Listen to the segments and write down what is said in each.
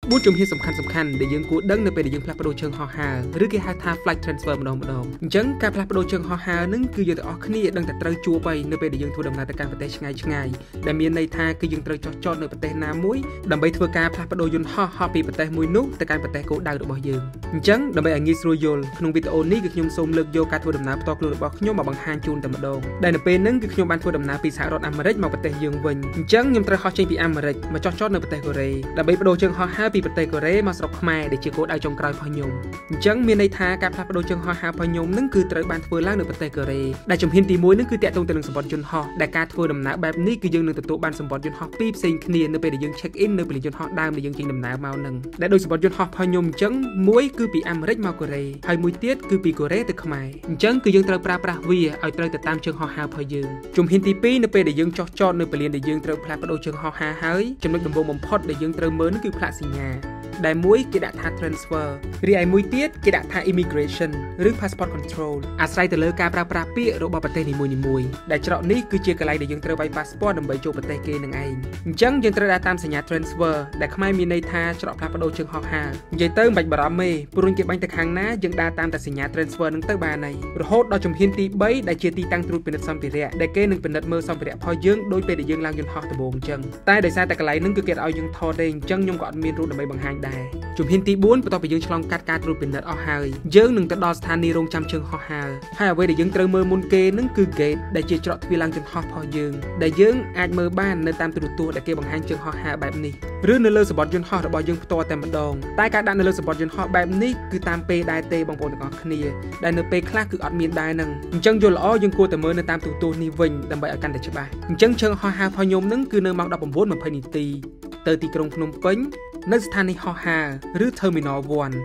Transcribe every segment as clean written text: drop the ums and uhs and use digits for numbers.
4ជំហានសំខាន់ដែលយើងគួរដឹងនៅពេលដែលយើងផ្លាស់ប្ដូរជើងហោះហើរឬគេហៅថា flight transfer ម្ដងអញ្ចឹងការផ្លាស់ប្ដូរជើងហោះហើរនឹងគឺយើងទាំងអស់គ្នាដឹងតែត្រូវជួបហើយនៅពេលដែលយើងធ្វើដំណើរទៅកាន់ប្រទេសឆ្ងាយដែលមានន័យថាគឺយើងត្រូវចុះចតនៅប្រទេសណាមួយដើម្បីធ្វើការផ្លាស់ប្ដូរយន្តហោះពីប្រទេសមួយនោះទៅកាន់ប្រទេសគោលដៅរបស់យើងអញ្ចឹងដើម្បីឲ្យងាយស្រួលយល់ក្នុងវីដេអូនេះគឺខ្ញុំសូមលើកយកការធ្វើដំណើរផ្ទាល់ខ្លួនរបស់ខ្ញុំមកបង្ហាញជូនតែម្ដងដែលនៅពេលហ្នឹងគឺខ្ញុំបានធ្វើដំណើរពីសហរដ្ឋអាមេរិកមកប្រទេសយើងវិញអញ្ចឹងខ្ញុំត្រូវហោះចេញពីអាមេរិកមកចុះចតនៅប្រទេសកូរ៉េដើម្បីប្ដូរជើងហោះហើរពីប្រទេសកូរ៉េមកស្រុកខ្មែរដែលជាគោលដៅចុងក្រោយរបស់ខ្ញុំអញ្ចឹងមានន័យថាការផ្លាស់ប្ដូរជើងហោះហើររបស់ខ្ញុំនឹងគឺត្រូវបានធ្វើឡើងនៅប្រទេសកូរ៉េដែលជំហានទី1នឹងគឺតាក់ទងទៅនឹងសម្បត្តិយន្តហោះដែលការធ្វើដំណើរបែបនេះគឺយើងនឹងទទួលបានសម្បត្តិយន្តហោះពីរផ្សេងគ្នានៅពេលដែលយើង check in នៅពេលយន្តហោះដើមដែលយើងចេញដំណើរមកនឹងដែលដោយសម្បត្តិយន្តហោះរបស់ខ្ញុំអញ្ចឹងមួយគឺពីអាមេរិកមកកូរ៉េហើយមួយទៀតគឺពីកូរ៉េទៅខ្មែរអញ្ចឹងគឺយើងត្រូវប្រើប្រាស់វាឲ្យត្រូវទៅតាមជើងហោះហើររបស់យើងជំហានទី2នៅពេលដែលយើងចុះចតនៅពលានដែលយើងត្រូវផ្លាស់ប្ដូរជើងហោះហើរហើយចំណុចដំបូងបំផុតដែលយើងត្រូវមើលនោះគឺផ្លាកសញ្ញាដែលមួយគេដាក់ថា transfer រីឯមួយទៀតគេដាក់ថា immigration ឬ passport control អាស្រ័យទៅលើការប្រើប្រាស់ពាក្យរបស់ប្រទេសនីមួយៗដែលច្រកនេះគឺជាកន្លែងដែលយើងត្រូវវាយ passport ដើម្បីចូលប្រទេសគេនឹងឯងអញ្ចឹងយើងត្រូវដាក់តាមសញ្ញា transfer ដែលខ្មែរមានន័យថាច្រកផ្លាស់ប្ដូរជើងហោះហើរនិយាយទៅមិនបាច់បារម្ភទេព្រោះគេបាញ់ទៅខាងណាយើងដាក់តាមតែសញ្ញា transfer នឹងទៅបានហើយរហូតដល់ជំហានទី3ដែលជាទីតាំងត្រួតពិនិត្យសម្ភារៈដែលគេនឹងពិនិត្យមើលសម្ភារៈរបស់យើងដោយពេលដែលយើងឡើងយន្តហោះដំបូងអញ្ចឹងតែដោយសារតែកន្លែងហ្នឹងគឺគេឲ្យយើងថតទេអញ្ចឹងខ្ញុំក៏អត់មានរូបដើម្បីបង្ហាញដែរជំហានទី4បន្ទាប់ពីយើងឆ្លងកាត់ការត្រួតពិនិត្យអស់ហើយយើងនឹងទៅដល់ស្ថានីយ៍រងចាំជើងហោះហើរហើយអ្វីដែលយើងត្រូវមើលមុនគេនឹងគឺ gate ដែលជាច្រកទ្វារឡើងយន្តហោះរបស់យើងដែលយើងអាចមើលបាននៅតាមទូរទស្សន៍ដែលគេបង្ហាញជើងហោះហើរបែបនេះឬនៅលើសម្បត្តិយន្តហោះរបស់យើងផ្ទាល់តែម្ដងតែការដាក់នៅលើសម្បត្តិយន្តហោះបែបនេះគឺតាមពេលដែរទេបងប្អូនទាំងអស់គ្នាដែលនៅពេលខ្លះគឺអត់មានដែរនឹងអញ្ចឹងយល់ល្អយើងគួរតែមើលនៅតាមទូរទស្សន៍នេះវិញដើម្បីឲ្យកាន់តែច្បាស់អញ្ចឹងជើងហោះហើររបស់ខ្ញុំនឹងគឺនៅម៉ោង 19:20 នាទីទៅទីក្រុងភ្នំពេញនៅស្ថានីយ៍ហោះហើរឬ Terminal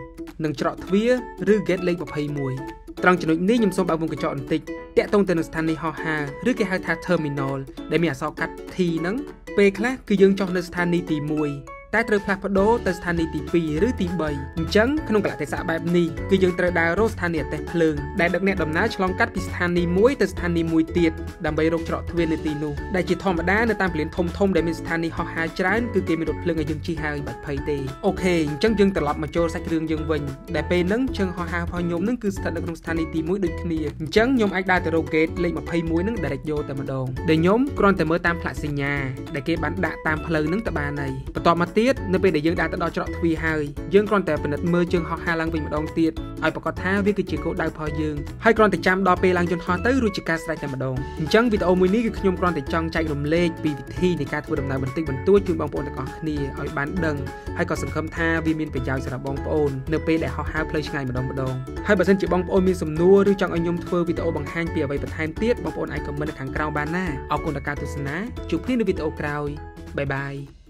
1 និងច្រកទ្វារឬ Gate លេខ 21ត្រង់ចំណុចនេះខ្ញុំសូមបើកមុំកញ្ចក់បន្តិចតាក់ទងទៅនឹងស្ថានីយ៍ហោះហើរឬគេហៅថា Terminal ដែលមានអក្សរកាត់ T ហ្នឹងពេលខ្លះគឺយើងចុះនៅស្ថានីយ៍ទី1តែត្រូវផ្លាស់ប្ដូរទៅស្ថានីយ៍ទី2ឬទី3អញ្ចឹងក្នុងកលៈទេសៈបែបនេះគឺយើងត្រូវដើររកស្ថានីយ៍អាទេសភ្លើងដែលដឹកអ្នកដំណើរឆ្លងកាត់ពីស្ថានីយ៍មួយទៅស្ថានីយ៍មួយទៀតដើម្បីរកច្រកទ្វារនៅទីនោះដែលជាធម្មតានៅតាមពលានធំដែលមានស្ថានីយ៍ហោះហើរច្រើនគឺគេមានរថភ្លើងឲ្យយើងជិះហើយបាត់ភ័យទេអូខេអញ្ចឹងយើងត្រឡប់មកចូលសាច់រឿងយើងវិញដែលពេលហ្នឹងជើងហោះហើររបស់ខ្ញុំហ្នឹងគឺស្ថិតនៅក្នុងស្ថានីយ៍ទី1ដូចគ្នាអញ្ចឹងខ្ញុំអាចដើរទៅរក gate លេខ 21 ហ្នឹង direct យកតែម្ដងដែលខ្ញុំគ្រាន់តែមើលតាមផ្លាកសញ្ញាដែលគេបានដាក់តាមផ្លូវហ្នឹងទៅបានហើយបន្ទាប់មកទៀតនៅពេលដែលយើងដើរទៅដល់ច្រកទ្វារហើយយើងគ្រាន់តែពិនិត្យមើលជើងហោះហើរឡើងវិញម្ដងទៀតឲ្យប្រកាសថាវាគឺជាគោលដៅរបស់យើងហើយគ្រាន់តែចាំដល់ពេលឡើងយន្តហោះទៅរួចជាការស្រេចតែម្ដងអញ្ចឹងវីដេអូមួយនេះគឺខ្ញុំគ្រាន់តែចង់ចែករំលែកពីវិធីនៃការធ្វើដំណើរបន្តិចបន្តួចជូនបងប្អូនទាំងអស់គ្នាឲ្យបានដឹងហើយក៏សង្ឃឹមថាវាមានប្រយោជន៍សម្រាប់បងប្អូននៅពេលដែលហោះហើរផ្លូវឆ្ងាយម្ដងហើយបើសិនជាបងប្អូនមានសំណួរឬចង់ឲ្យខ្ញុំធ្វើវីដេអូបង្ហាញពីអ្វីបន្ថែមទៀតបងប្អូនអាចខមមិននៅខាងក្រោមបានណាអរគុណដល់ការទស្សនាជួបគ្នានៅវីដេអូក្រោយបាយបាយ